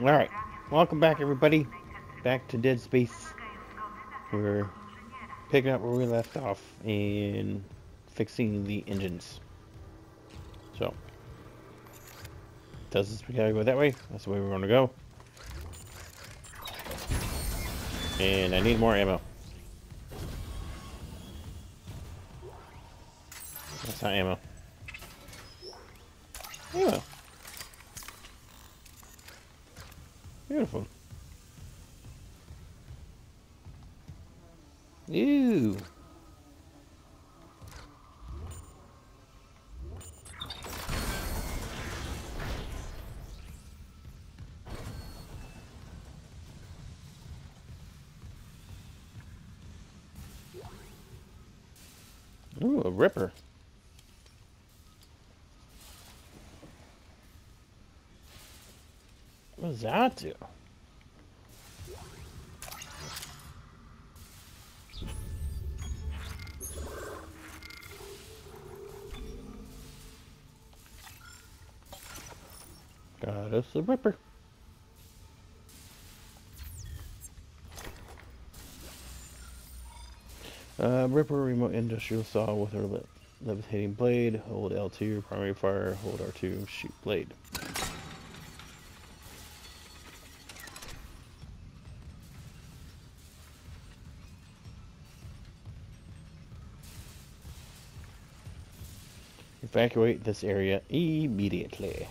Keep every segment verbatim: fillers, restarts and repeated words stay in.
Alright, welcome back everybody. Back to Dead Space. We're picking up where we left off in fixing the engines. So, tells us we gotta go that way. That's the way we're gonna go. And I need more ammo. That's not ammo. Ammo. Beautiful. Ew. Ooh, a Ripper. What does that do? Got us a Ripper. Uh, Ripper remote industrial saw with a le levitating blade. Hold L two, primary fire. Hold R two, shoot blade. Evacuate this area immediately.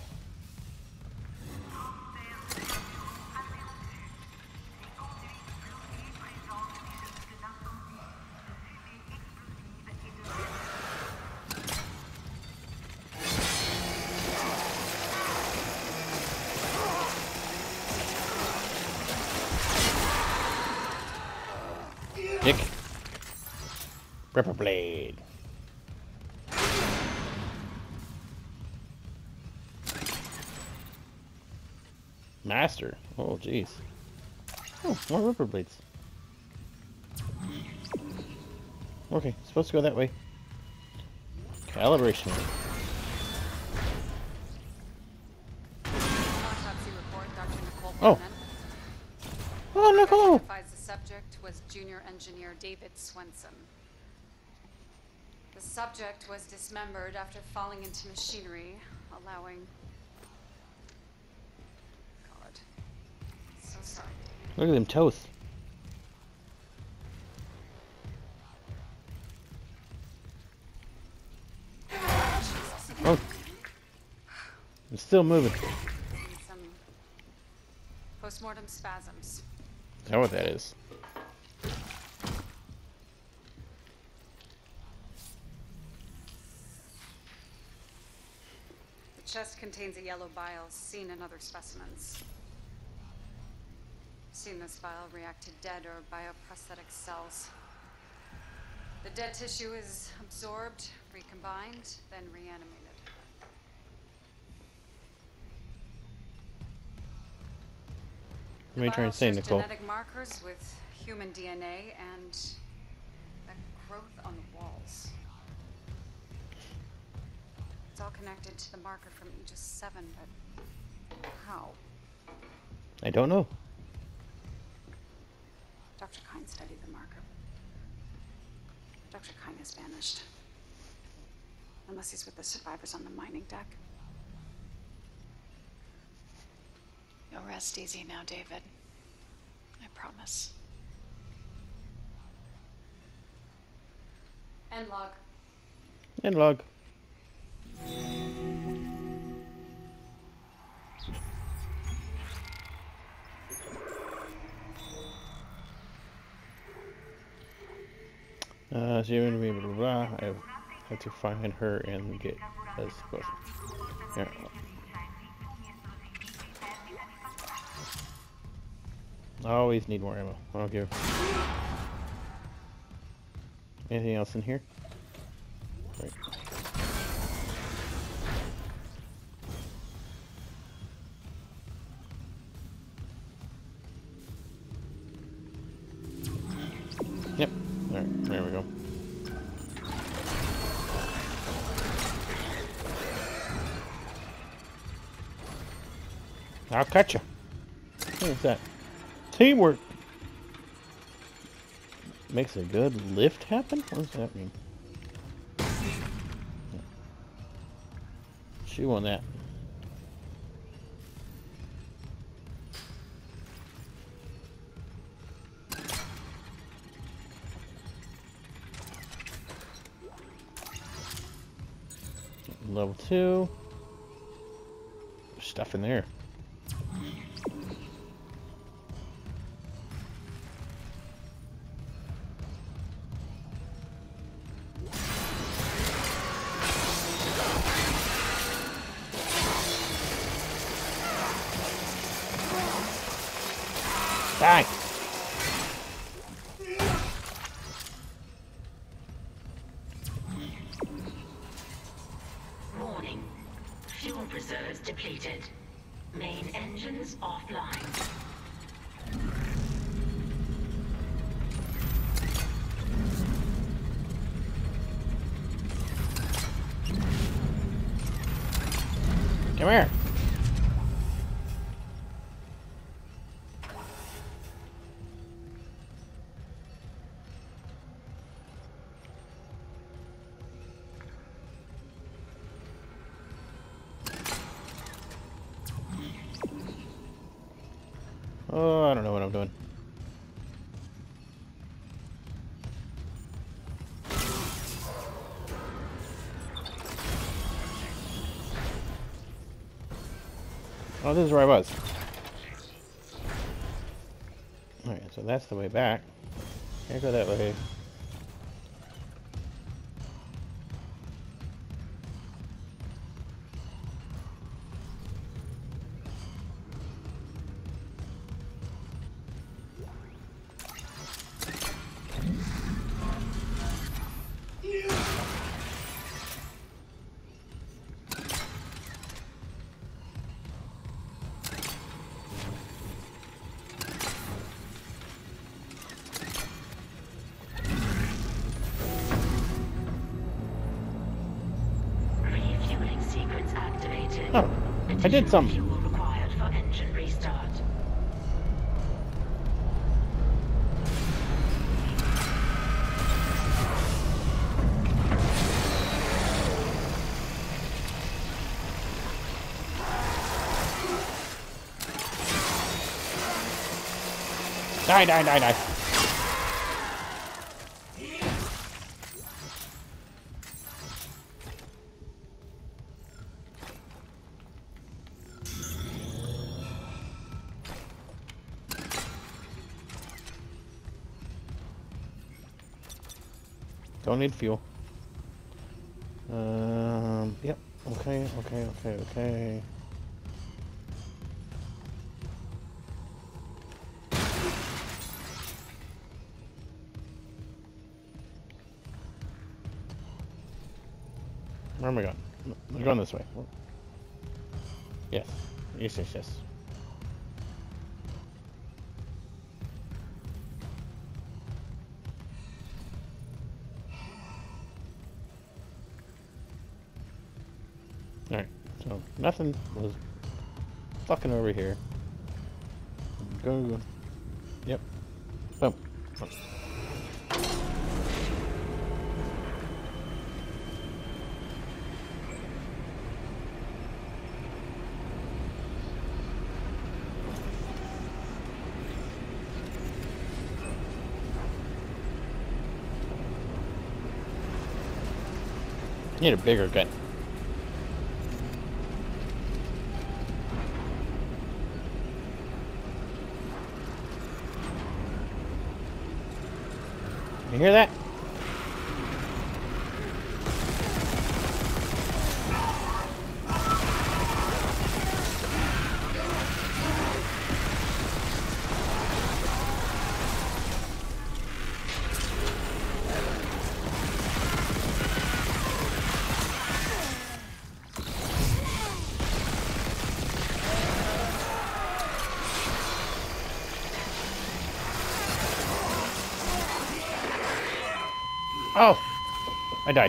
Nick. Ripper blade. Master. Oh, jeez. Oh, more Ripper blades. Okay, supposed to go that way. Calibration. Autopsy report, Doctor Nicole Oh. Brennan. Oh, Nicole! Identifies the subject was junior engineer David Swenson. The subject was dismembered after falling into machinery, allowing... God. So sorry. Look at them toes. Oh. It's still moving. David. Some postmortem spasms. Is that what that is? The chest contains a yellow bile seen in other specimens. Seen this bile react to dead or bioprosthetic cells. The dead tissue is absorbed, recombined, then reanimated. What are you trying to say, The bile shares Nicole? genetic markers with human D N A and that growth on the walls. It's all connected to the marker from Aegis seven, but how? I don't know. Doctor Kyne studied the marker. Doctor Kyne has vanished. Unless he's with the survivors on the mining deck. You'll rest easy now, David. I promise. End log. End log. Uh, so you're gonna be able to blah. I have to find her and get as close. Yeah. I always need more ammo. I don't give. Anything else in here? Right. Yep. Alright, there we go. I'll catch you. What is that? Teamwork makes a good lift happen? What does that mean? Chew on that. Level two. There's stuff in there. Die! Warning. Fuel reserves depleted. Main engines offline. Come here. Oh, I don't know what I'm doing. Oh, this is where I was. Alright, so that's the way back. Can't go that way. Refueling sequence activated. Oh, I did some. Fuel required for engine restart. Die, die, die, die. Don't need fuel. Um, yep. Okay, okay, okay, okay. Where am I going? I'm going this way. Yes. Yes, yes, yes. Alright, so nothing was fucking over here. Go. Yep. Boom. Boom. Need a bigger gun. You hear that? Oh! I died.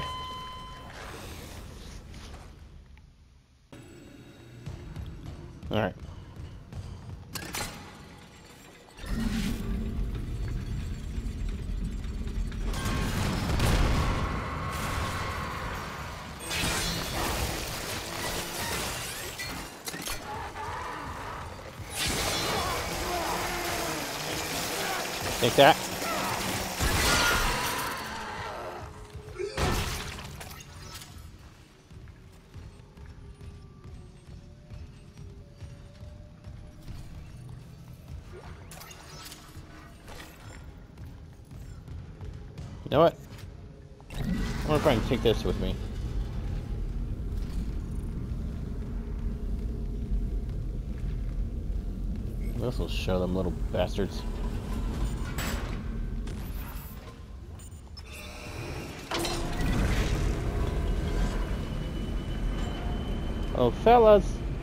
Alright. Take that. You know what? I wonder if I can take this with me. This will show them little bastards. Oh, fellas.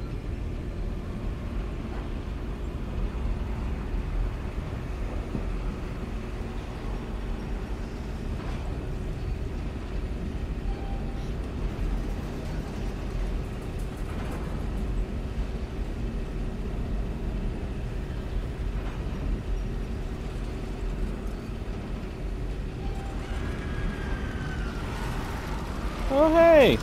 Oh, hey!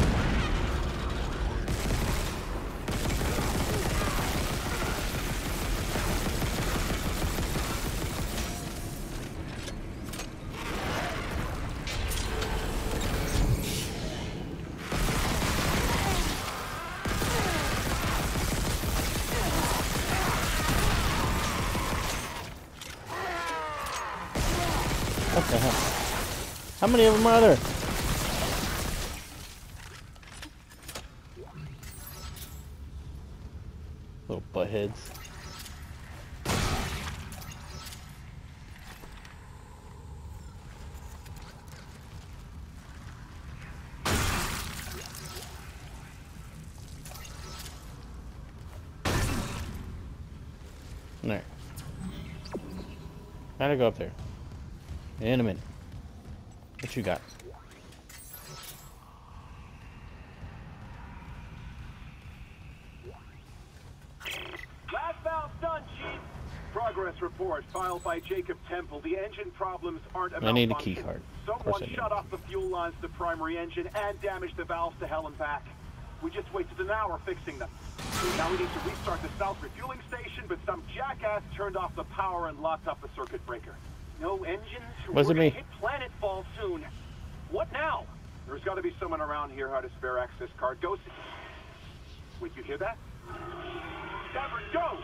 What the hell? How many of them are there? Little buttheads. There. Gotta go up there. In a minute. What you got? Last valve done, Chief. Progress report filed by Jacob Temple. The engine problems aren't a I need a malfunction. key card. Someone I do. shut off the fuel lines to the primary engine and damaged the valves to hell and back. We just wasted an hour fixing them. Now we need to restart the south refueling station, but some jackass turned off the power and locked up the circuit breaker. No engines? Was We're it gonna me? hit planetfall soon. What now? There's got to be someone around here who had a spare access card. Go see. Wait, you hear that? Stavern, go!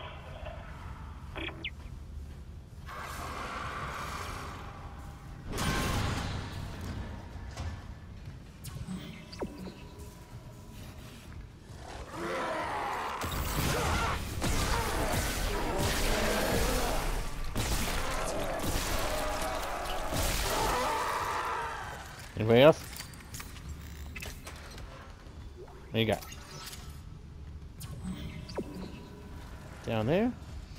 Anybody else? What you got? Down there?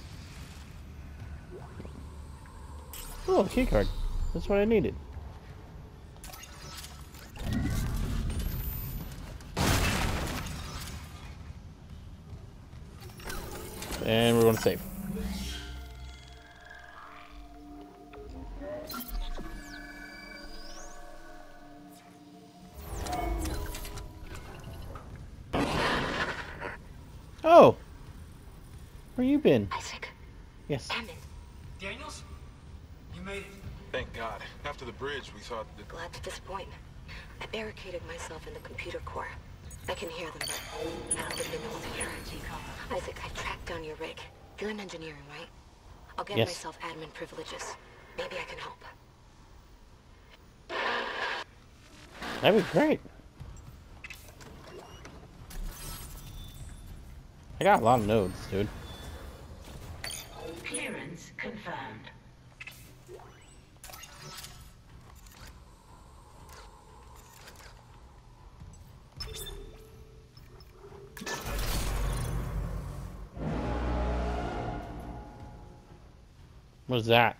Oh, key card. That's what I needed. And we're going to save. Oh! Where you been? Isaac. Yes. Hammond. Daniels? You made it. Thank God. After the bridge, we thought that... Glad to disappoint. I barricaded myself in the computer core. I can hear them, but I don't think they know I'm here. Isaac, I tracked down your rig. You're in engineering, right? I'll get Yes. myself admin privileges. Maybe I can help. That'd be great. I got a lot of nodes, dude. Clearance confirmed. What's that?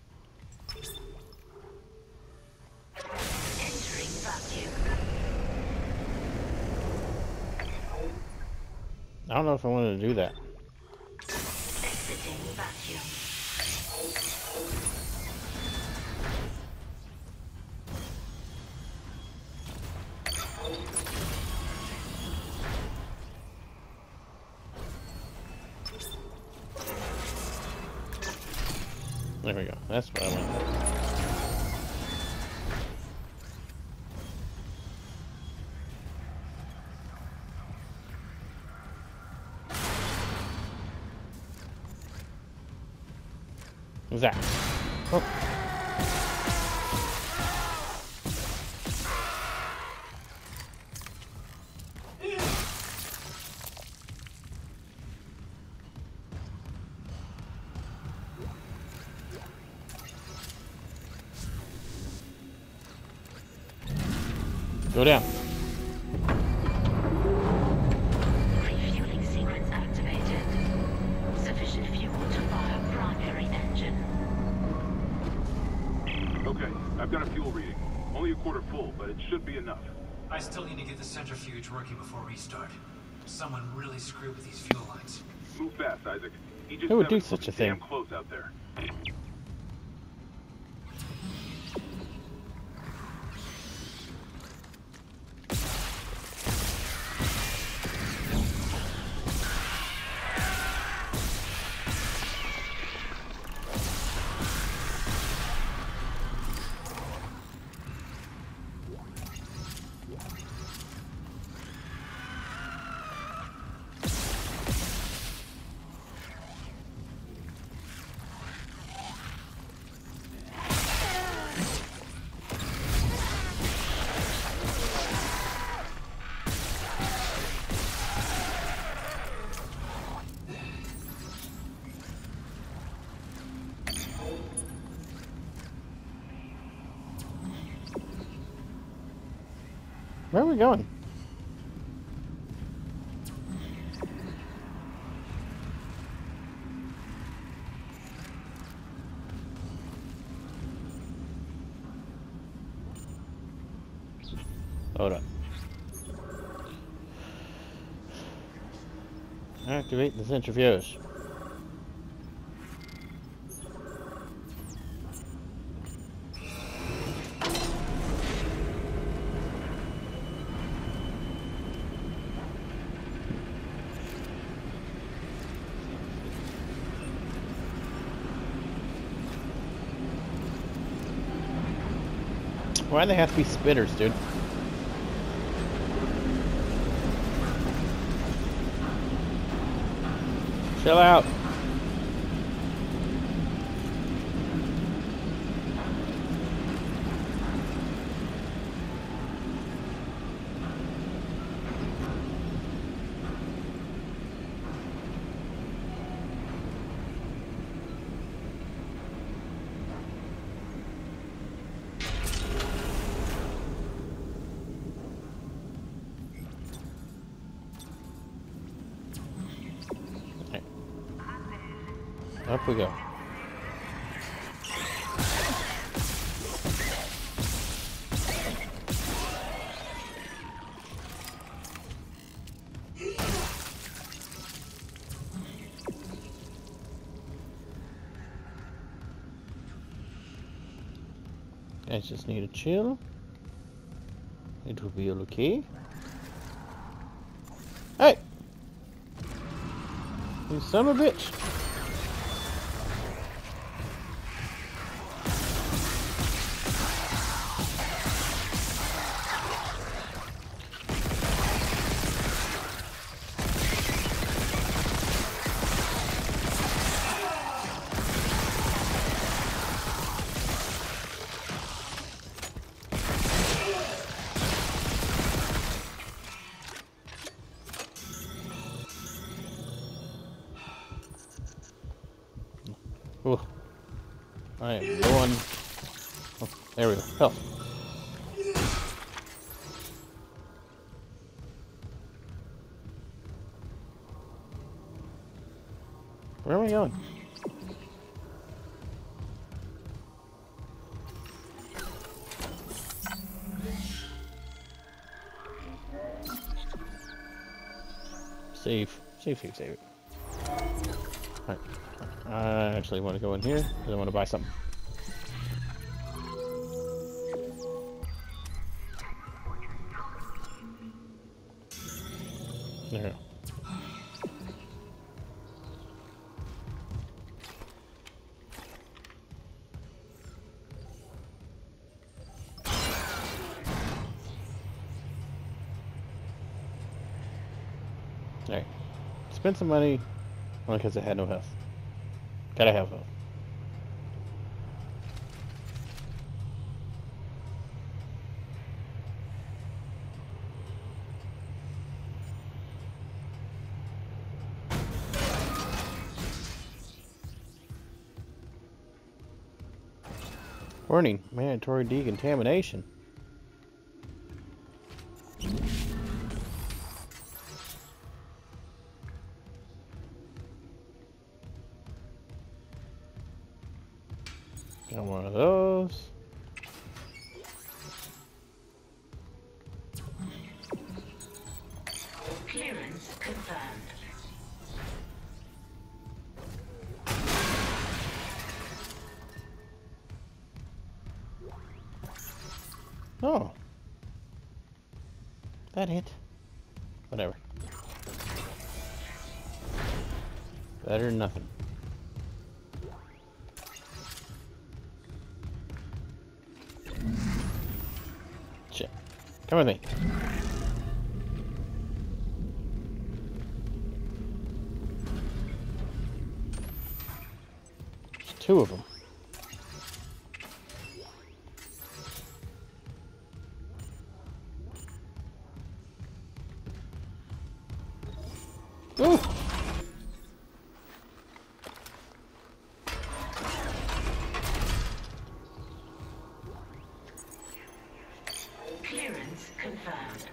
Entering vacuum. I don't know if I wanted to do that. Exiting vacuum. There we go. That's what I want. What's that? Oh. Go down. Refueling sequence activated. Sufficient fuel to fire primary engine. Okay, I've got a fuel reading. Only a quarter full, but it should be enough. I still need to get the centrifuge working before restart. Someone really screwed with these fuel lines. Move fast, Isaac. He just Who would said do it's such a damn thing? close out there. Where are we going? Hold up. Activate the centrifuge. Why do they have to be spitters, dude? Chill out. Up we go. I just need to chill. It will be okay. Hey! You son of a bitch! Ooh. I am going. Oh, there we go. Help. Where am I going? Save. Save, save, save it. Alright. I actually want to go in here because I want to buy something. There we go. spent some money only because I had no health. Gotta have health. Warning, mandatory decontamination. Got one of those. Clearance confirmed. Oh. That hit. Whatever. Better than nothing. Shit. Come with me. There's two of them. Ooh. Clearance confirmed.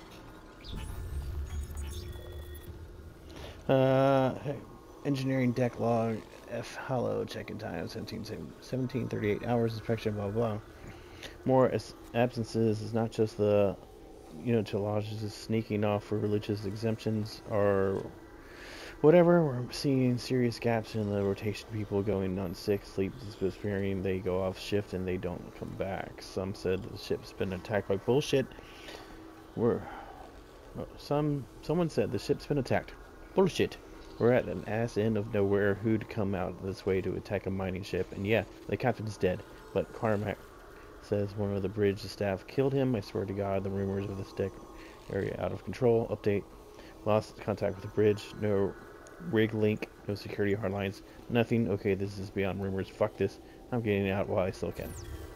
Uh, engineering deck log F hollow check-in time seventeen thirty-eight hours inspection blah blah. More as absences is not just the unitologists sneaking off for religious exemptions or whatever. We're seeing serious gaps in the rotation. People going on sick, sleep disappearing, they go off shift and they don't come back. Some said the ship's been attacked by bullshit. We're some someone said the ship's been attacked. Bullshit. We're at an ass end of nowhere. Who'd come out this way to attack a mining ship? And yeah, the captain's dead. But Carmack says one of the bridge staff killed him. I swear to God, the rumors of this deck area out of control. Update. Lost contact with the bridge. No rig link. No security hardlines. Nothing. Okay, this is beyond rumors. Fuck this. I'm getting out while I still can.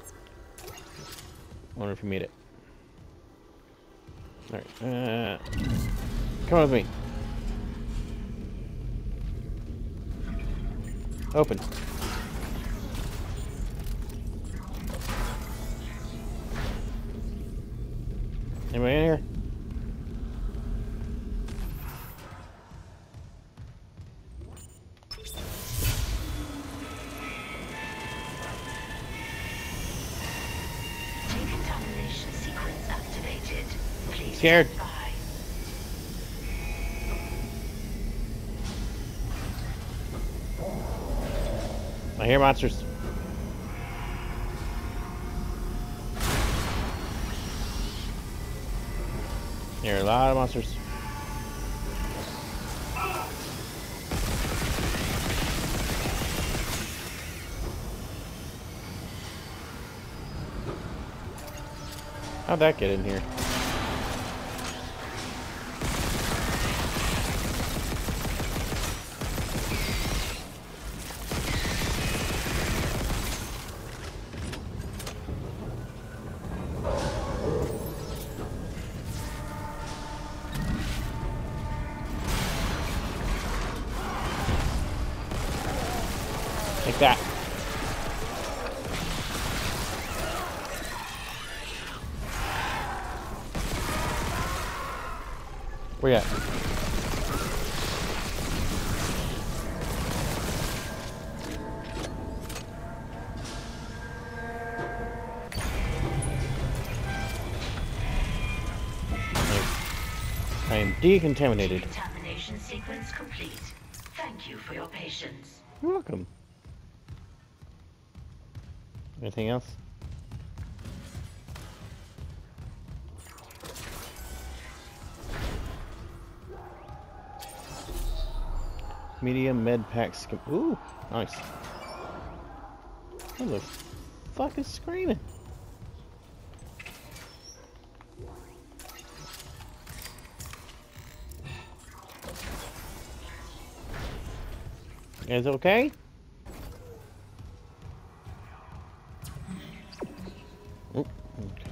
Wonder if you made it. Alright. Uh, come with me. Open. Anybody in here? Decontamination sequence activated. Please Scared. stand by. I hear monsters. There are a lot of monsters. How'd that get in here? Like that. Where you at? I am decontaminated. Decontamination sequence complete. Thank you for your patience. You're welcome. Anything else? Medium med pack skim. Ooh, nice. What the fuck is screaming? Is it okay? Oh, okay.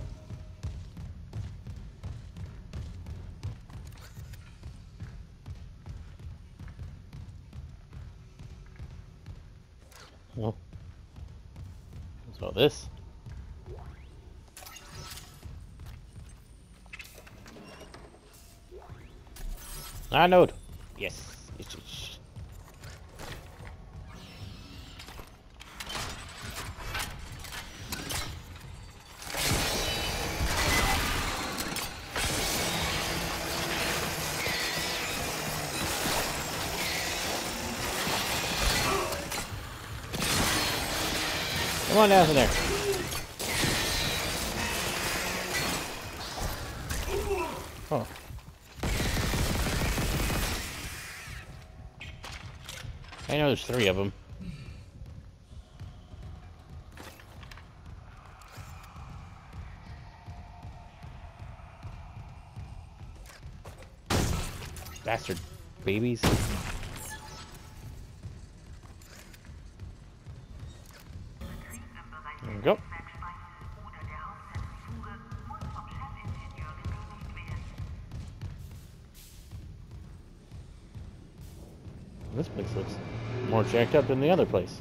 Well, what's all this? I know. Yes. Yes, yes. Come on down from there. Oh. I know there's three of them. Bastard babies. There we go. This place looks more jacked up than the other place.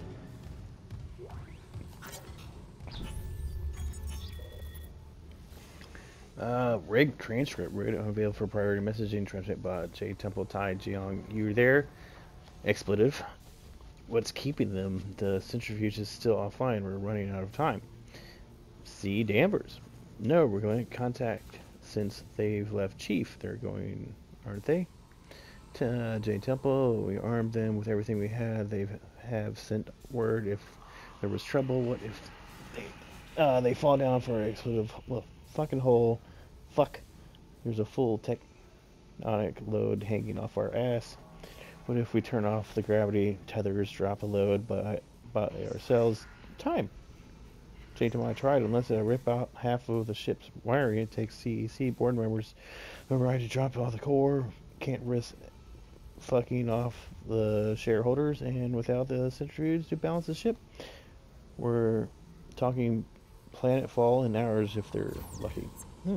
Uh, rig transcript read available for priority messaging. Transmit bot J Temple Tai Jiang. You there? Expletive. What's keeping them? The centrifuge is still offline. We're running out of time. See Danvers. No, we're going to contact since they've left Chief. They're going, aren't they? Uh, J Temple, we armed them with everything we had. They have sent word if there was trouble. What if they uh, they fall down for an explosive well, fucking hole? Fuck. There's a full tectonic load hanging off our ass. What if we turn off the gravity tethers, drop a load by by ourselves? Time. J Temple, I tried. Unless I rip out half of the ship's wiring, it takes C E C board members the right to drop off the core. Can't risk fucking off the shareholders, and without the centrifuge to balance the ship, we're talking planet fall in hours if they're lucky. Hmm.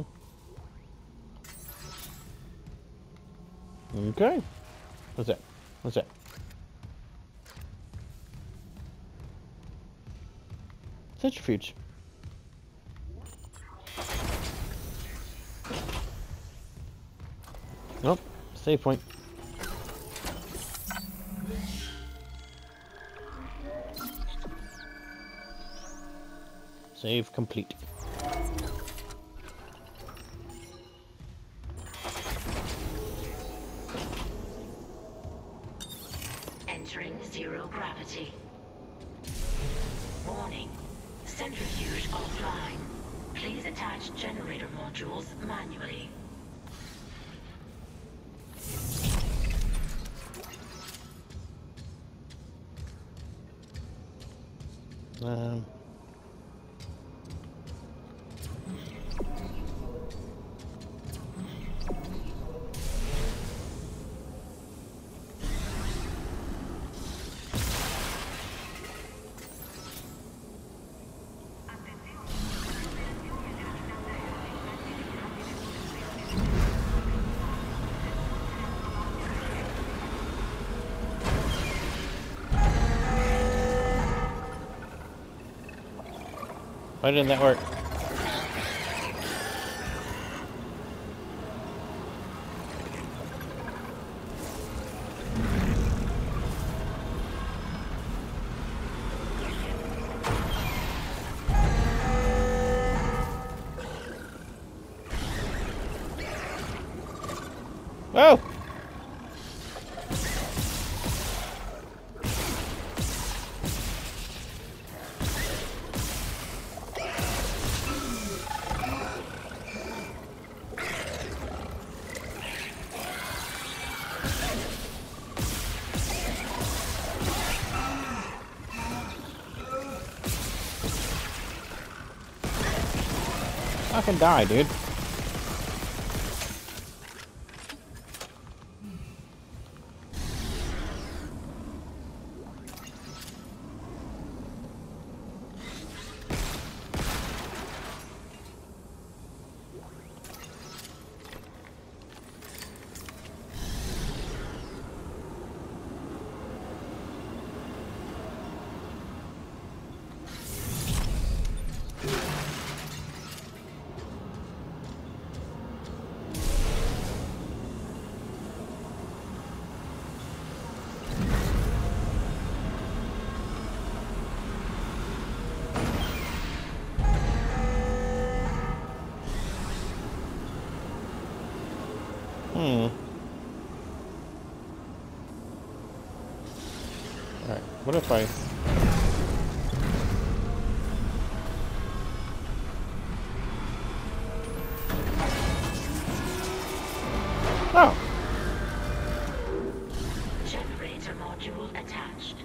Okay. What's that? What's that? Centrifuge. Nope. Save point. Save complete. Entering zero gravity. Warning. Centrifuge offline. Please attach generator modules manually. Um. Why didn't that work? Oh! Fucking die, dude. Hmm. Alright, what if I... Oh! Generator module attached.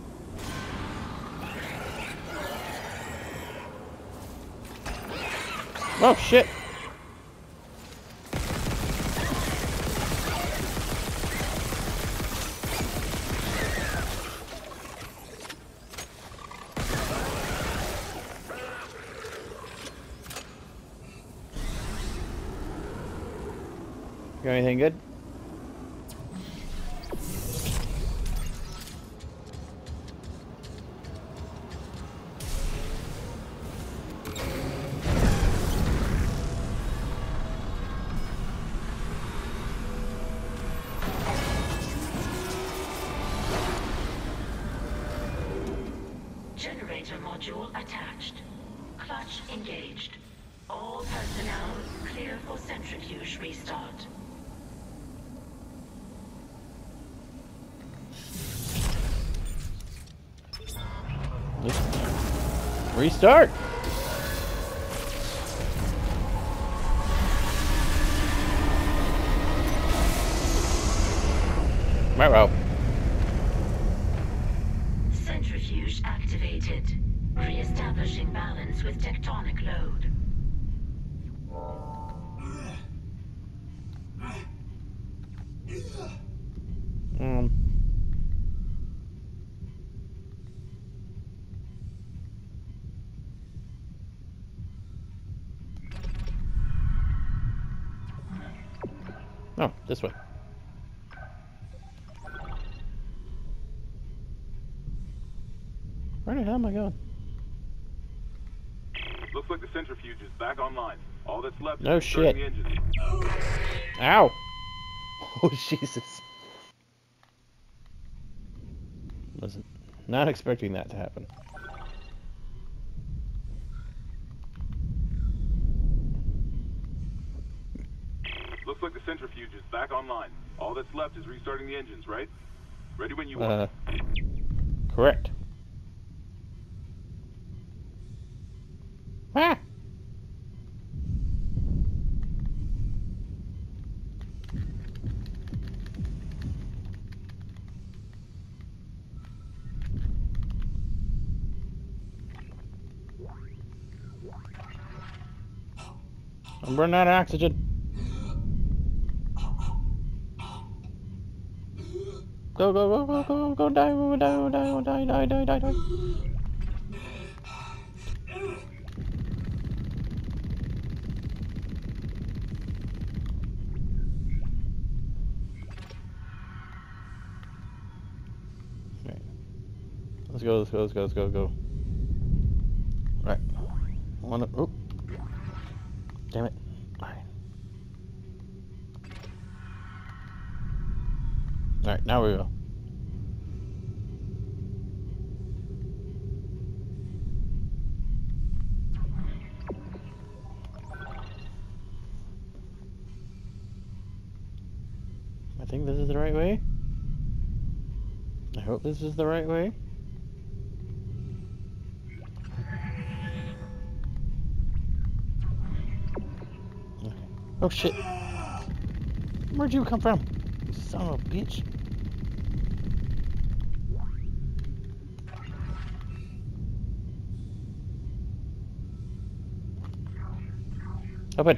Oh, shit! Got anything good? Generator module attached. Clutch engaged. All personnel clear for centrifuge restart. Restart! Wow. Centrifuge activated. Re-establishing balance with tectonic load. Um. Oh, this way. Where the hell am I going? Looks like the centrifuge is back online. All that's left No is restarting shit. the engine. Ow! Oh, Jesus. Wasn't not expecting that to happen. Looks like the centrifuge is back online. All that's left is restarting the engines, right? Ready when you Uh, are. correct. Ah! I'm running out of oxygen. Go, go, go, go, go, go, die, go, die, go, die, go, die, die, die, die, die. Right. Let's go, let's go, let's go, let's go, go. Right. One, oh. Damn it. Alright. Alright, now we go. I think this is the right way. I hope this is the right way. Okay. Oh shit. Where'd you come from? You son of a bitch. Open.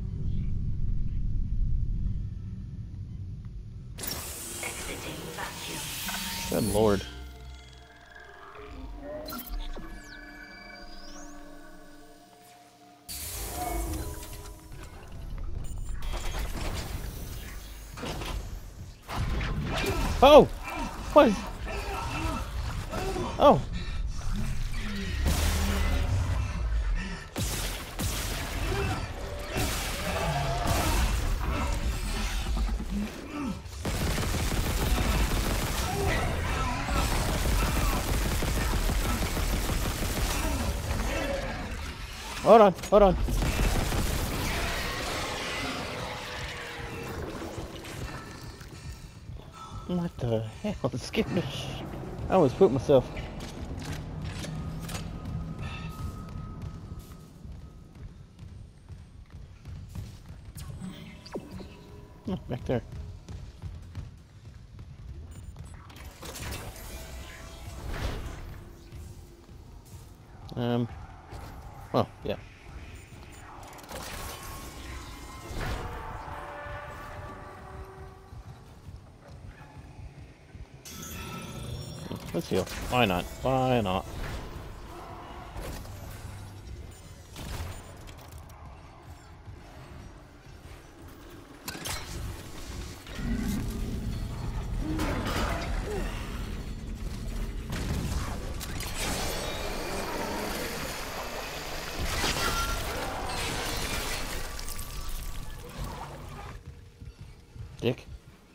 Exiting vacuum. Good lord. Oh! What is... Oh! Hold on, hold on. What the hell? It scared the sh I almost put myself. Oh, back there. Um. Well, yeah. Let's heal. Why not? Why not? Dick.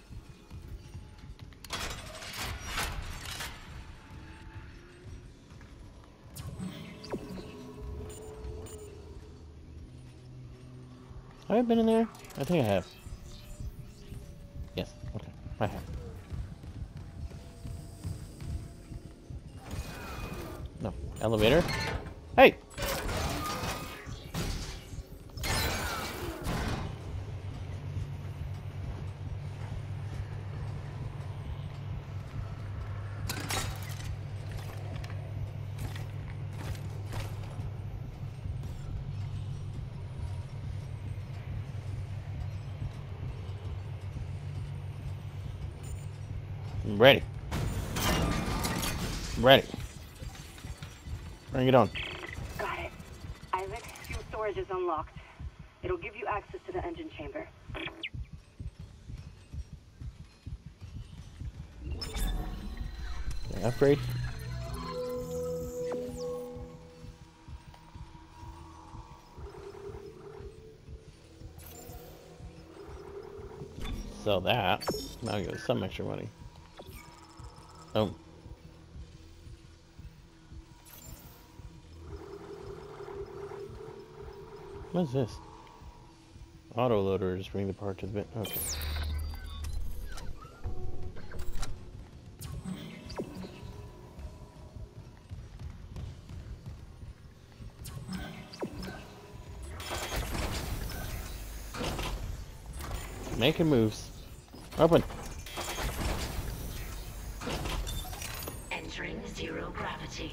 Have I been in there? I think I have. Yes, okay, I have. No, elevator. Hey! I'm ready. I'm ready. Bring it on. Got it. Isaac, fuel storage is unlocked. It'll give you access to the engine chamber. Okay, upgrade. Sell that. Now I get some extra money. Oh. What is this? Auto loader. Just bring the part to the bin. Okay. Making moves. Open. Entering zero gravity.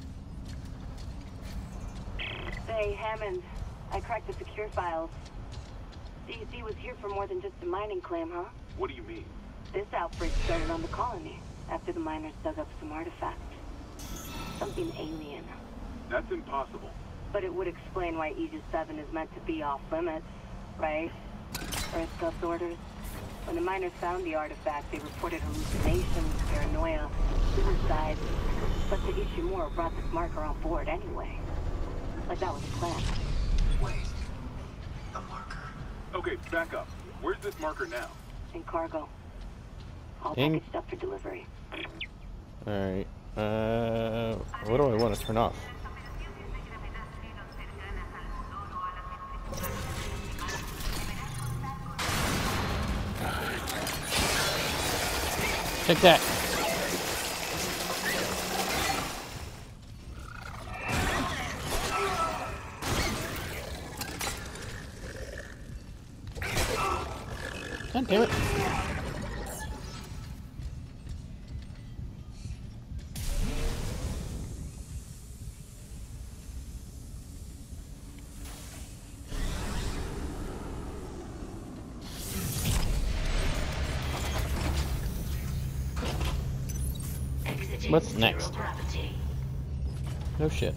Say, Hammond, I cracked the secure files. C E C was here for more than just a mining claim, huh? What do you mean? This outbreak started on the colony after the miners dug up some artifacts. Something alien. That's impossible. But it would explain why Aegis seven is meant to be off limits, right? Earth Gust orders. When the miners found the artifact, they reported hallucinations, paranoia, suicide. But the Ishimura brought this marker on board anyway. Like that was the plan. Wait. The marker. Okay, back up. Where's this marker now? In cargo. All In- packaged up for delivery. Alright. Uh, what do I want to turn off? Take that. God damn it. Exiting What's zero next? gravity. No shit.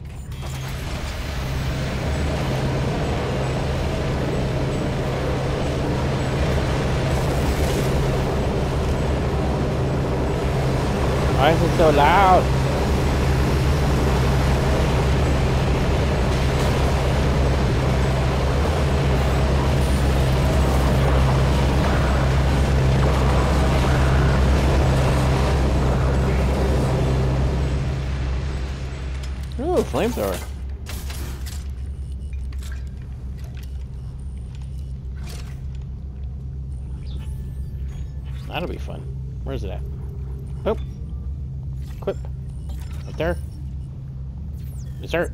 Why is it so loud? Ooh, flamethrower. That'll be fun. Where's it at? Oh! Equip. Right there. Yes, sir.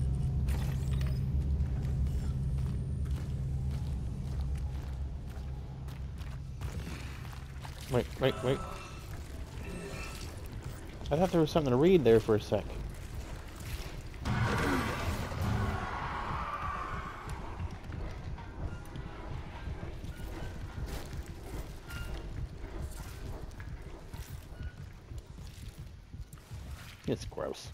Wait, wait, wait. I thought there was something to read there for a sec. It's gross.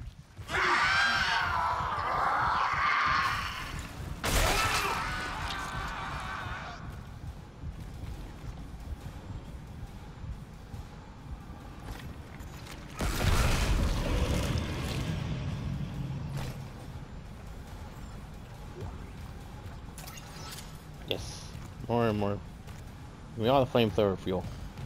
Yes, more and more. Give me all the flamethrower fuel.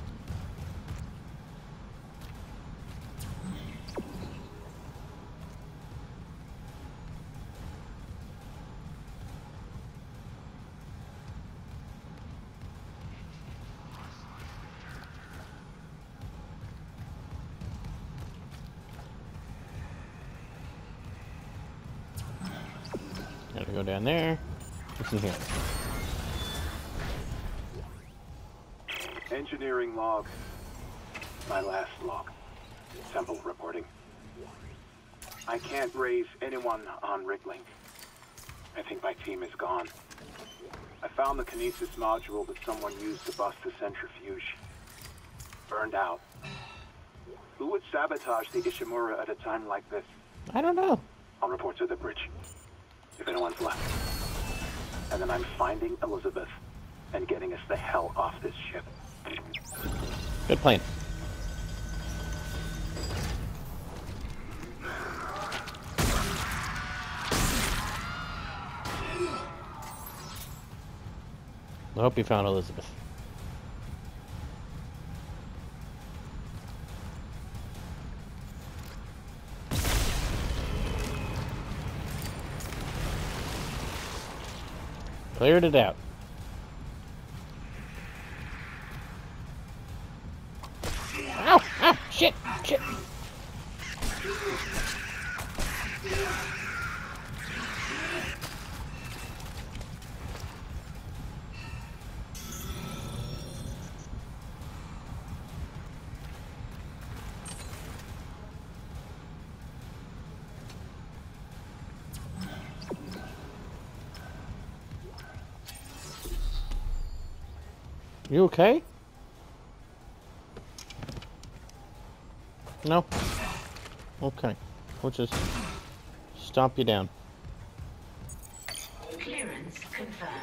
Gotta go down there. What's in here? Engineering log. My last log. Temple reporting. I can't raise anyone on Riglink. I think my team is gone. I found the Kinesis module that someone used to bust the centrifuge. Burned out. Who would sabotage the Ishimura at a time like this? I don't know. I'll report to the bridge. If anyone's left. And then I'm finding Elizabeth and getting us the hell off this ship. Good plan. I hope you found Elizabeth. Cleared it out. Ow! Ow! Shit! Shit! You okay? No? Okay. We'll just stomp you down. Clearance confirmed.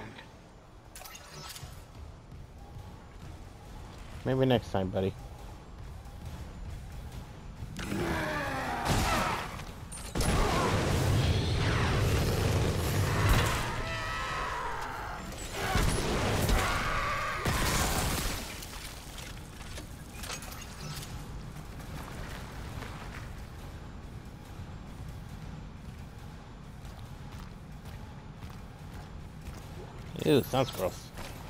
Maybe next time, buddy. Ew, sounds gross.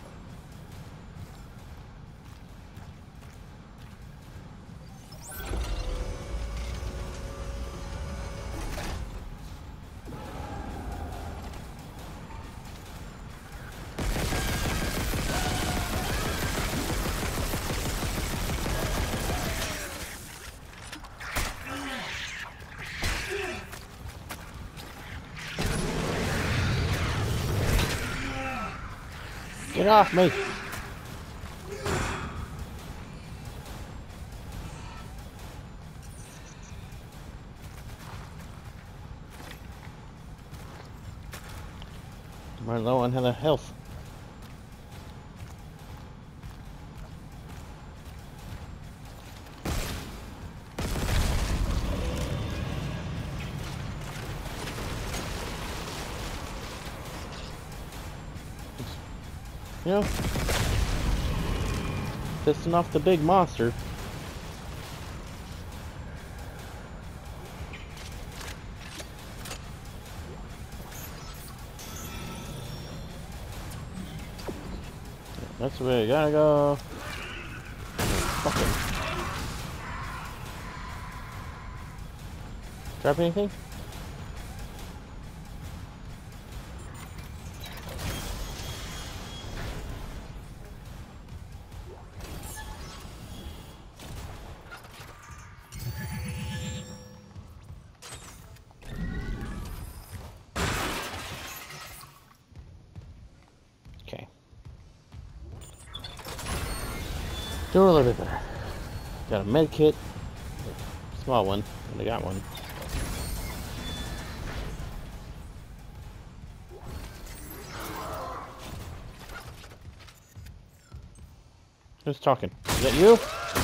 Get off me! We're low on health. You know, pissing off the big monster. That's the way I gotta go. Fucking. Drop anything? Okay. Doing a little bit better. Got a med kit. Small one, but I got one. Who's talking? Is that you?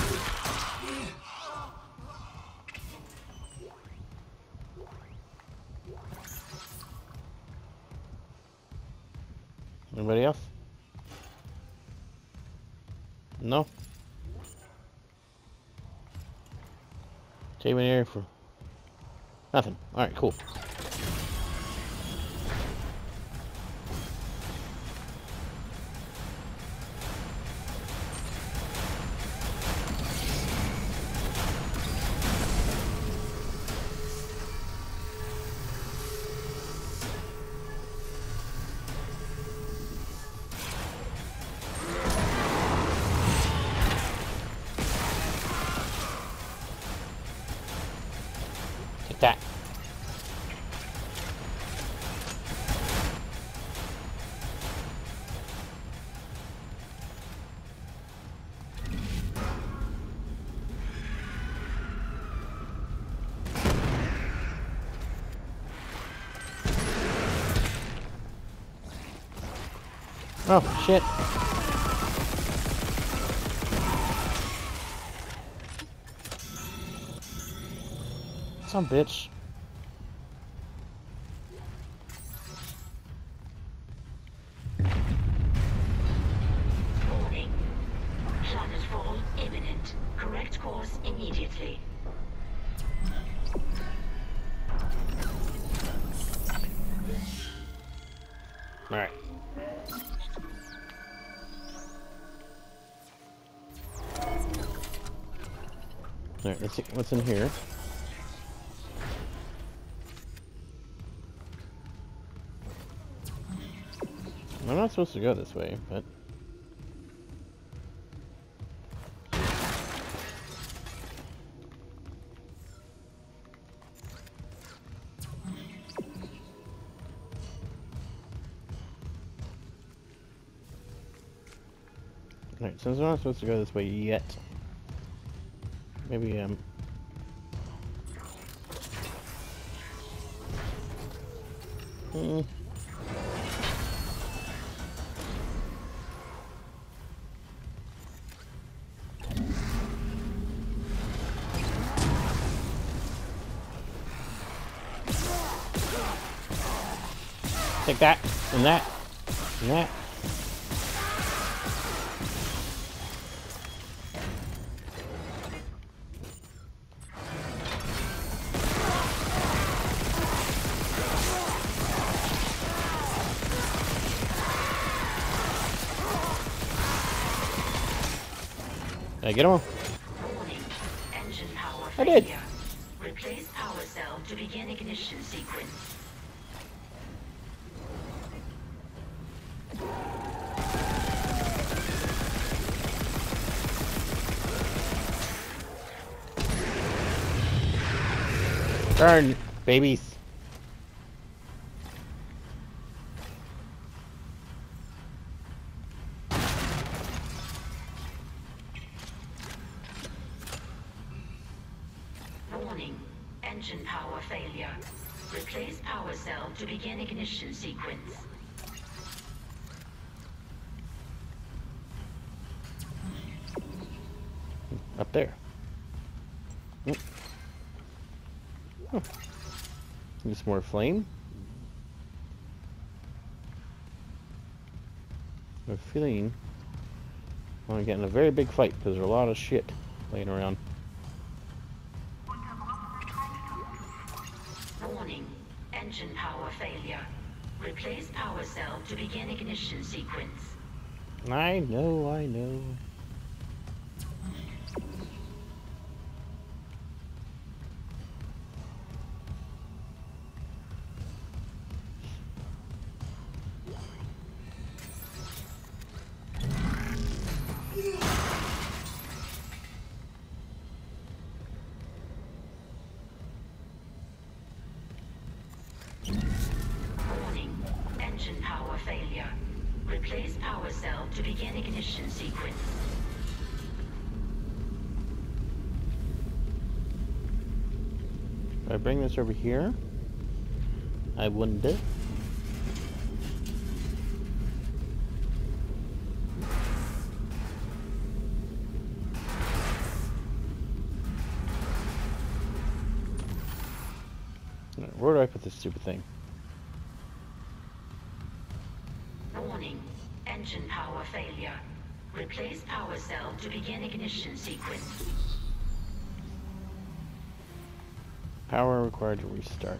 Anybody else? No? Came in here for nothing. Alright, cool. Take that. Oh, shit. Some bitch. Warning. Planetfall imminent. Correct course immediately. Alright. Alright, let's see what's in here. I'm not supposed to go this way, but... Alright, since I'm not supposed to go this way yet, maybe, um... Hmm... Take that, and that, and that. Did I get him? Warning. Engine power I did. failure. Replace power cell to begin ignition sequence. Burn, babies. Warning. Engine power failure. Replace power cell to begin ignition sequence. Up there. Oop. Oh. Just more flame. I have a feeling I'm getting a very big fight because there's a lot of shit laying around. Warning. Engine power failure. Replace power cell to begin ignition sequence. I know, I know. failure. Replace power cell to begin ignition sequence. If I bring this over here, I wouldn't do. Where do I put this stupid thing? Warning. Engine power failure. Replace power cell to begin ignition sequence. Power required to restart.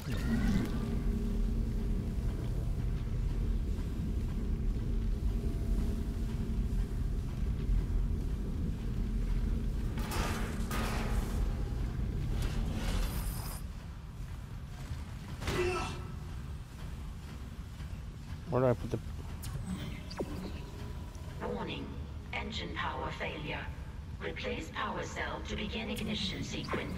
Where do I put the... Warning. Engine power failure. Replace power cell to begin ignition sequence.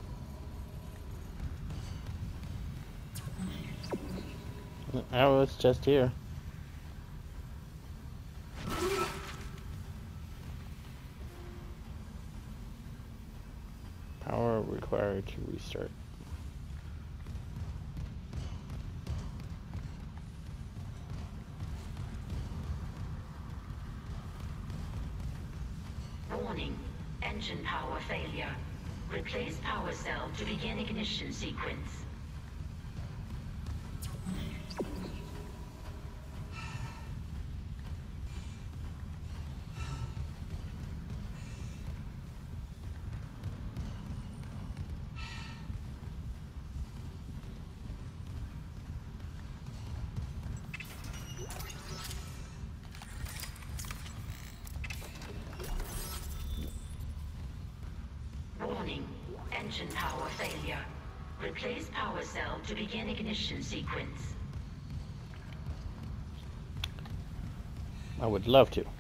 Oh, it's just here. Power required to restart. Warning. Engine power failure. Replace power cell to begin ignition sequence. Warning. Engine power failure. Replace power cell to begin ignition sequence. I would love to.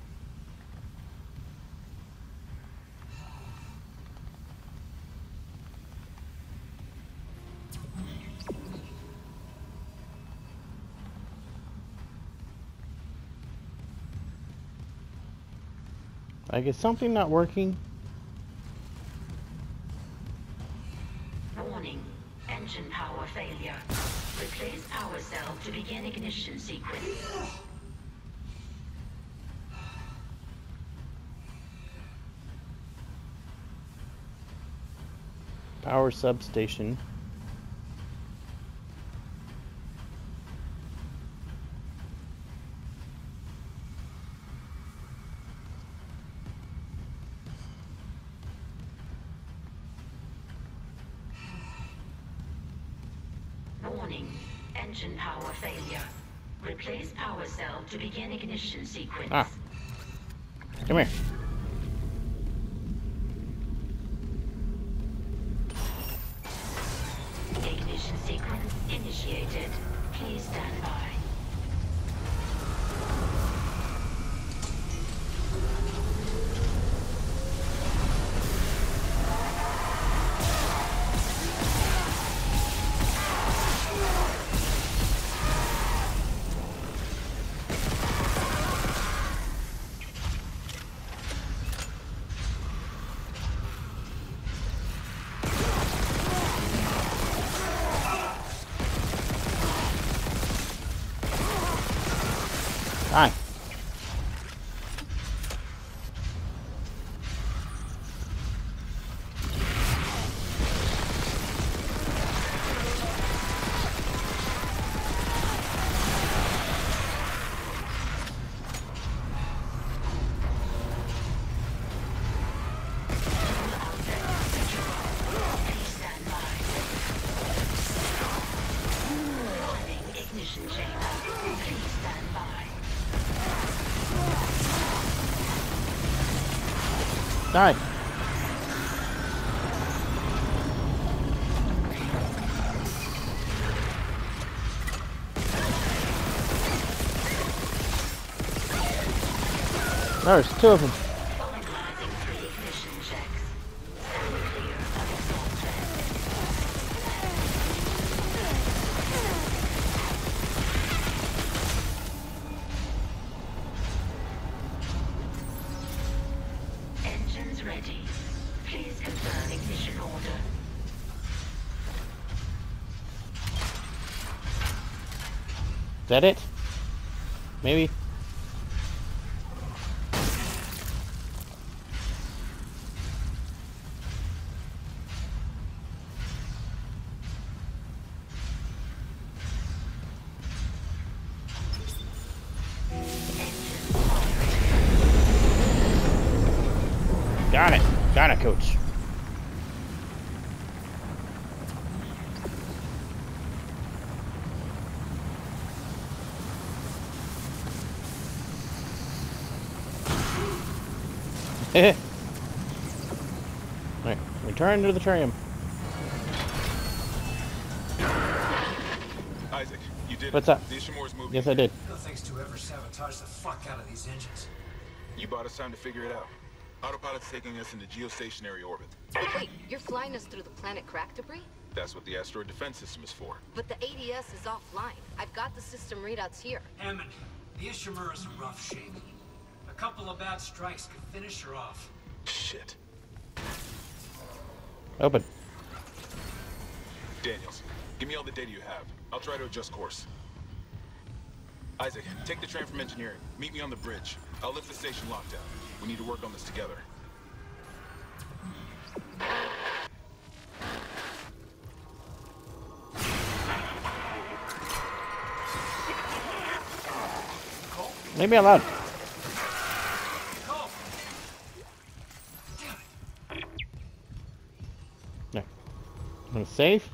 Like, is something not working? Warning. Engine power failure. Replace power cell to begin ignition sequence. Power substation. Warning. Engine power failure. Replace power cell to begin ignition sequence. Ah. Come here. Ignition sequence initiated. Please stand by. Die. Please stand by. Warning. Ignition chamber. Please stand by. Die. There's two of them. Finalizing three ignition checks. Stand clear of assault threat. Is that it? Maybe? Got it. Got it, coach. Alright, return to the tram. Isaac, you did What's it. up? The Ishimura's moving. Yes, I did. No thanks to whoever sabotaged the fuck out of these engines. You bought us time to figure it out. Autopilot's taking us into geostationary orbit. But wait, you're flying us through the planet crack debris? That's what the asteroid defense system is for. But the A D S is offline. I've got the system readouts here. Hammond, the Ishimura's in rough shape. A couple of bad strikes could finish her off. Shit. Open. Daniels, give me all the data you have. I'll try to adjust course. Isaac, take the train from engineering. Meet me on the bridge. I'll lift the station lockdown. We need to work on this together. Maybe I'm loud. Go! No. I'm gonna save.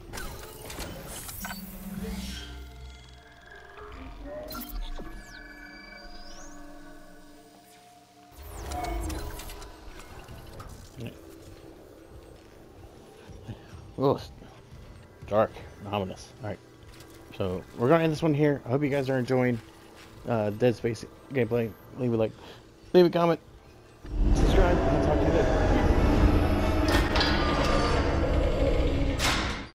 Oh, it's dark, and ominous. All right, so we're gonna end this one here. I hope you guys are enjoying uh, Dead Space gameplay. Leave a like, leave a comment, subscribe, and I'll talk